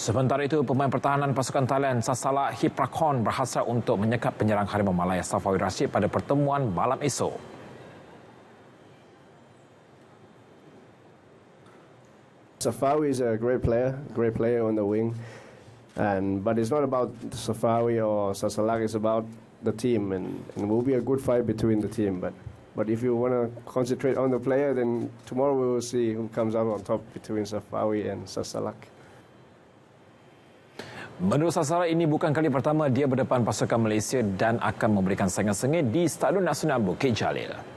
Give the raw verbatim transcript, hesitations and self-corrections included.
Sementara itu, pemain pertahanan pasukan Thailand Sasalak Hiprakon berhasrat untuk menyekat penyerang Harimau Malaya Safawi pada pertemuan malam esok. Safawi is a great player, great player on the wing, and but it's not about Safawi or Sasalak. It's about the team, and, and it will be a good fight between the team. But but if you want to concentrate on the player, then tomorrow we will see who comes out on top between Safawi and Sasalak. Menurut Sasalak, ini bukan kali pertama dia berdepan pasukan Malaysia dan akan memberikan saingan sengit di Stadion Nasional Bukit Jalil.